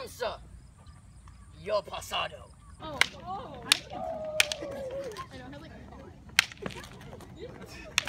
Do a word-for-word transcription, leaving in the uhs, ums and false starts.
Kamsa. Yo pasado. Oh, oh. I can't. I don't have like.